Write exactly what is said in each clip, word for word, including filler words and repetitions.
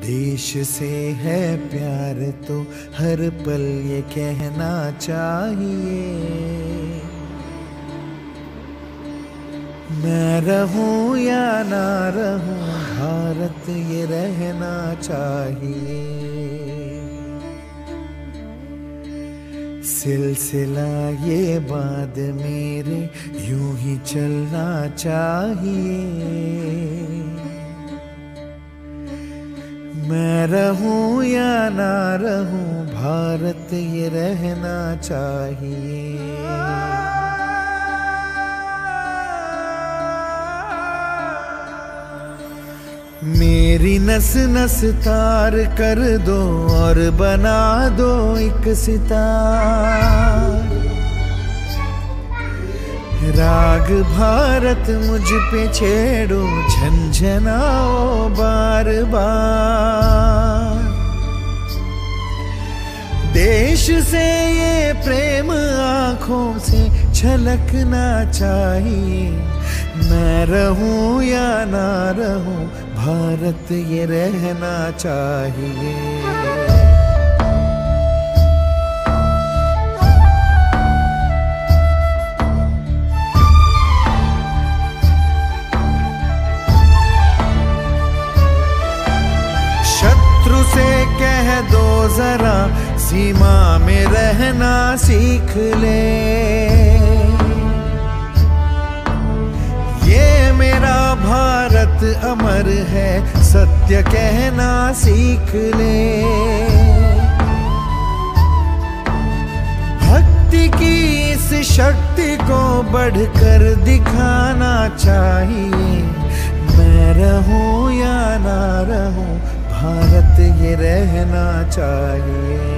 देश से है प्यार तो हर पल ये कहना चाहिए, मैं रहूं या ना रहूं भारत ये रहना चाहिए। सिलसिला ये बाद मेरे यूं ही चलना चाहिए, मैं रहूं या ना रहूं भारत ये रहना चाहिए। मेरी नस नस तार कर दो और बना दो एक सितार, राग भारत मुझ पे छेड़ो झंझनाओ बार बार। देश से ये प्रेम आँखों से छलकना चाहिए, मैं रहूं या ना रहूं भारत ये रहना चाहिए। शत्रु से कह दो जरा सीमा में रहना सीख ले, ये मेरा भारत अमर है सत्य कहना सीख ले। भक्ति की इस शक्ति को बढ़कर दिखाना चाहिए, मैं रहूं या ना रहूं भारत ये रहना चाहिए।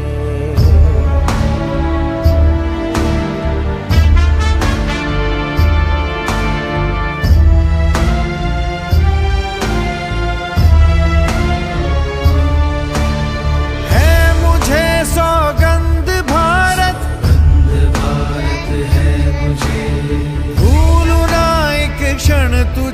क्षण तू